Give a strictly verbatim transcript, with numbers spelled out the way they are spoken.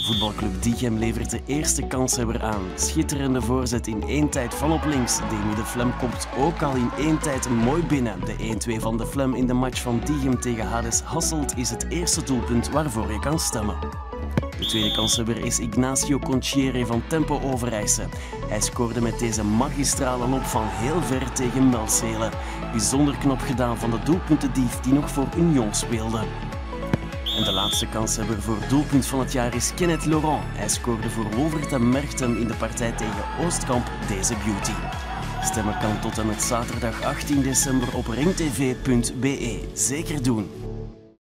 Voetbalclub Diegem levert de eerste kanshebber aan. Schitterende voorzet in één tijd van op links. Demi de Flem komt ook al in één tijd mooi binnen. De één-twee van de Flem in de match van Diegem tegen Hades Hasselt is het eerste doelpunt waarvoor je kan stemmen. De tweede kanshebber is Ignacio Conchiere van Tempo Overijse. Hij scoorde met deze magistrale loop van heel ver tegen Melcelen. Bijzonder knap gedaan van de doelpuntendief die nog voor Union speelde. En de laatste kanshebber voor doelpunt van het jaar is Kenneth Laurent. Hij scoorde voor Wolvertem Merchtem in de partij tegen Oostkamp deze beauty. Stemmen kan tot en met zaterdag achttien december op ringtv punt be. Zeker doen!